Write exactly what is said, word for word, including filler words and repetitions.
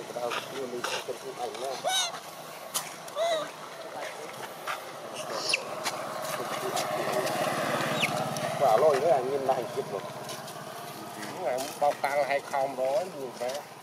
tao đưa đi trên cái ảnh đó. Quả lôi cái nhìn là hình chụp rồi. Bao phang hay không đó, nhìn thấy.